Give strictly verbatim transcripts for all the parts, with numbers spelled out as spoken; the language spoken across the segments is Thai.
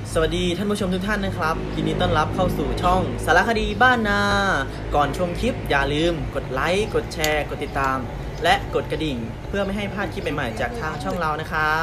สวัสดีท่านผู้ชมทุกท่านนะครับยินดีต้อนรับเข้าสู่ช่องสารคดีบ้านนาก่อนชมคลิปอย่าลืมกดไลค์กดแชร์กดติดตามและกดกระดิ่งเพื่อไม่ให้พลาดคลิปใหม่ๆจากทางช่องเรานะครับ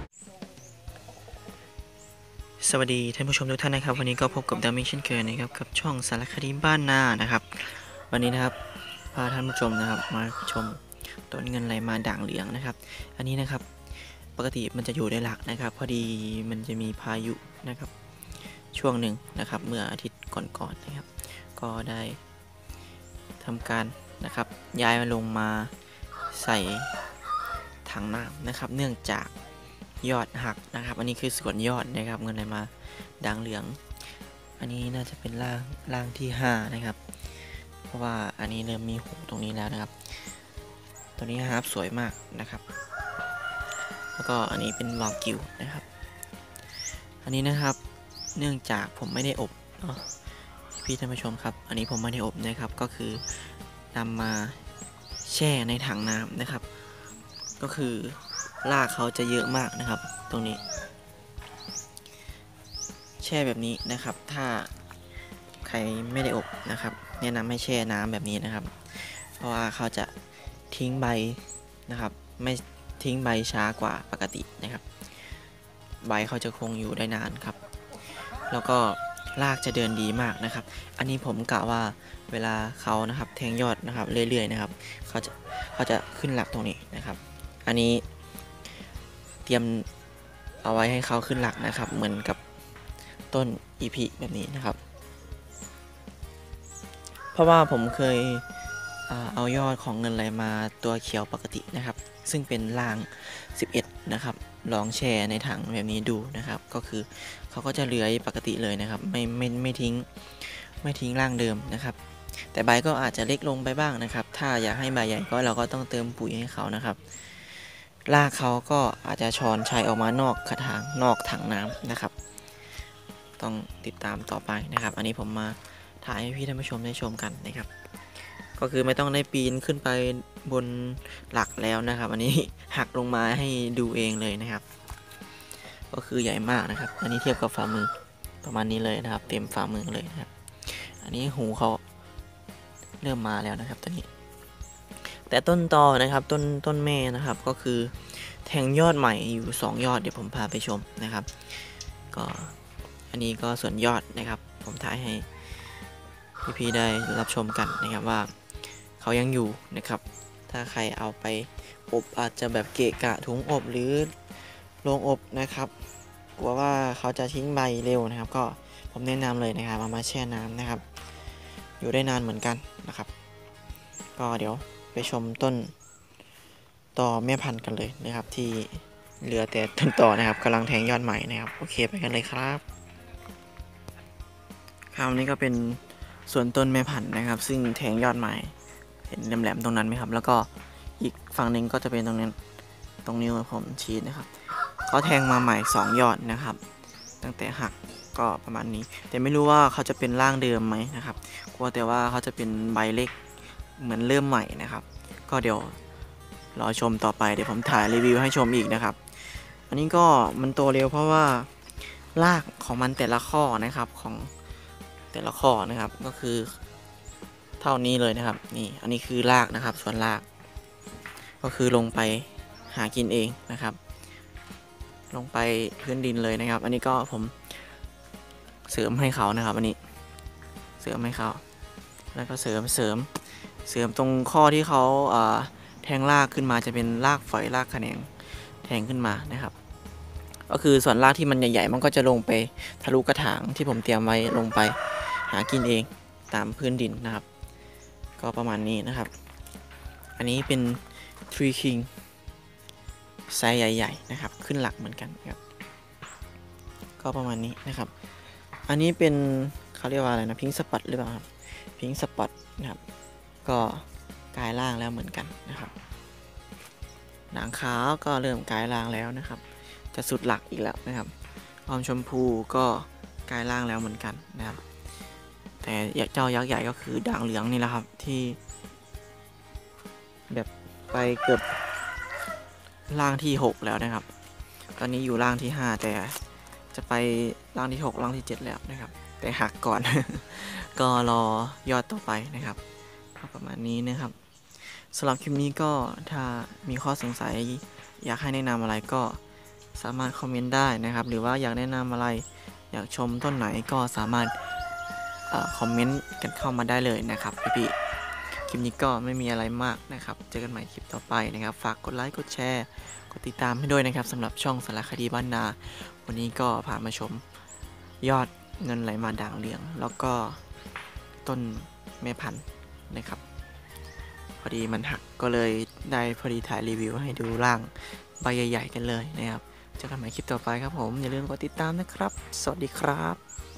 สวัสดีท่านผู้ชมทุกท่านนะครับวันนี้ก็พบกับดามิเช่นเคยนะครับกับช่องสารคดีบ้านนานะครับวันนี้นะครับพาท่านผู้ชมนะครับมาชมต้นเงินไหลมาด่างเหลืองนะครับอันนี้นะครับปกติมันจะอยู่ในหลักนะครับพอดีมันจะมีพายุนะครับช่วงหนึ่งนะครับเมื่ออาทิตย์ก่อนๆนะครับก็ได้ทำการนะครับย้ายมาลงมาใส่ถังน้ำนะครับเนื่องจากยอดหักนะครับอันนี้คือส่วนยอดนะครับเงินไหลมาด่างเหลืองอันนี้น่าจะเป็นร่างร่างที่ห้านะครับเพราะว่าอันนี้เริ่มมีหูตรงนี้แล้วนะครับตัวนี้ฮาร์ปสวยมากนะครับแล้วก็อันนี้เป็นวากิวนะครับอันนี้นะครับเนื่องจากผมไม่ได้อบเนาะพี่ท่านผู้ชมครับอันนี้ผมไม่ได้อบนะครับก็คือนำมาแช่ในถังน้ำนะครับก็คือรากเขาจะเยอะมากนะครับตรงนี้แช่แบบนี้นะครับถ้าใครไม่ได้อบนะครับแนะนำให้แช่น้ำแบบนี้นะครับเพราะว่าเขาจะทิ้งใบนะครับไม่ทิ้งใบช้ากว่าปกตินะครับใบเขาจะคงอยู่ได้นานครับแล้วก็รากจะเดินดีมากนะครับอันนี้ผมกะว่าเวลาเขานะครับแทงยอดนะครับเรื่อยๆนะครับเขาจะเขาจะขึ้นหลักตรงนี้นะครับอันนี้เตรียมเอาไว้ให้เขาขึ้นหลักนะครับเหมือนกับต้นอีพีแบบนี้นะครับเพราะว่าผมเคยเอายอดของเงินไหลมาตัวเขียวปกตินะครับซึ่งเป็นรางสิบเอ็ดนะครับลองแช่ในถังแบบนี้ดูนะครับก็คือเขาก็จะเลื้อยปกติเลยนะครับไม่ไม่ไม่ทิ้งไม่ทิ้งรางเดิมนะครับแต่ใบก็อาจจะเล็กลงไปบ้างนะครับถ้าอยากให้ใบใหญ่ก็เราก็ต้องเติมปุ๋ยให้เขานะครับรากเขาก็อาจจะช้อนชัยออกมานอกกระถางนอกถังน้ำนะครับต้องติดตามต่อไปนะครับอันนี้ผมมาถ่ายให้พี่ท่านผู้ชมได้ชมกันนะครับก็คือไม่ต้องได้ปีนขึ้นไปบนหลักแล้วนะครับอันนี้หักลงมาให้ดูเองเลยนะครับก็คือใหญ่มากนะครับอันนี้เทียบกับฝ่ามือประมาณนี้เลยนะครับเต็มฝ่ามือเลยนะครับอันนี้หูเขาเริ่มมาแล้วนะครับตอนนี้แต่ต้นตอนะครับต้นต้นแม่นะครับก็คือแทงยอดใหม่อยู่สองยอดเดี๋ยวผมพาไปชมนะครับก็อันนี้ก็ส่วนยอดนะครับผมถ่ายให้พี่ๆได้รับชมกันนะครับว่าเขายังอยู่นะครับถ้าใครเอาไปอบอาจจะแบบเกะกะถุงอบหรือโรงอบนะครับกลัวว่าเขาจะทิ้งใบเร็วนะครับก็ผมแนะนำเลยนะครับเอามาแช่น้ำนะครับอยู่ได้นานเหมือนกันนะครับก็เดี๋ยวไปชมต้นต่อแม่พันธุ์กันเลยนะครับที่เหลือแต่ต้นต่อนะครับกำลังแทงยอดใหม่นะครับโอเคไปกันเลยครับคราวนี้ก็เป็นส่วนต้นแม่พันธุ์นะครับซึ่งแทงยอดใหม่เห็นแหลมๆตรงนั้นไหมครับแล้วก็อีกฝั่งหนึ่งก็จะเป็นตรงนี้ตรงนิ้วผมชี้นะครับเขาแทงมาใหม่สองยอดนะครับตั้งแต่หักก็ประมาณนี้แต่ไม่รู้ว่าเขาจะเป็นร่างเดิมไหมนะครับกลัวแต่ว่าเขาจะเป็นใบเล็กเหมือนเริ่มใหม่นะครับก็เดี๋ยวรอชมต่อไปเดี๋ยวผมถ่ายรีวิวให้ชมอีกนะครับอันนี้ก็มันโตเร็วเพราะว่ารากของมันแต่ละข้อนะครับของแต่ละข้อนะครับก็คือเท่านี้เลยนะครับนี่อันนี้คือรากนะครับส่วนรากก็คือลงไปหากินเองนะครับลงไปพื้นดินเลยนะครับอันนี้ก็ผมเสริมให้เขานะครับอันนี้เสริมให้เขาแล้วก็เสริมเสริมเสริมตรงข้อที่เขาแทงรากขึ้นมาจะเป็นรากฝอยรากแขนงแทงขึ้นมานะครับก็คือส่วนรากที่มันใหญ่ๆมันก็จะลงไปทะลุกระถางที่ผมเตรียมไว้ลงไปหากินเองตามพื้นดินนะครับก็ประมาณนี้นะครับอันนี้เป็น Tree King ไซส์ใหญ่ๆนะครับขึ้นหลักเหมือนกันครับก็ประมาณนี้นะครับอันนี้เป็นเขาเรียกว่าอะไรนะพิงค์สปอตหรือเปล่าครับพิงค์สปอตนะครับก็กลายร่างแล้วเหมือนกันนะครับหนังขาวก็เริ่มกลายร่างแล้วนะครับจะสุดหลักอีกแล้วนะครับอมชมพูก็กลายร่างแล้วเหมือนกันนะครับแต่เจ้ายักษ์ใหญ่ก็คือด่างเหลืองนี่แหละครับที่แบบไปเกือบร่างที่หกแล้วนะครับตอนนี้อยู่ร่างที่ห้าแต่จะไปร่างที่หกร่างที่เจ็ดแล้วนะครับ แต่หักก่อน ก็รอยอดต่อไปนะครับประมาณนี้นะครับสำหรับคลิปนี้ก็ถ้ามีข้อสงสัยอยากให้แนะนำอะไรก็สามารถคอมเมนต์ได้นะครับหรือว่าอยากแนะนำอะไรอยากชมต้นไหนก็สามารถอคอมเมนต์กันเข้ามาได้เลยนะครับพี่ๆคลิปนี้ก็ไม่มีอะไรมากนะครับเจอกันใหม่คลิปต่อไปนะครับฝากกดไลค์กดแชร์กดติดตามให้ด้วยนะครับสำหรับช่องสารคดีบ้านนาวันนี้ก็พามาชมยอดเงินไหลมาด่างเหลืองแล้วก็ต้นแม่พันธุ์นะครับพอดีมันหักก็เลยได้พอดีถ่ายรีวิวให้ดูร่างใบใหญ่ๆกันเลยนะครับเจอกันใหม่คลิปต่อไปครับผมอย่าลืมกดติดตามนะครับสวัสดีครับ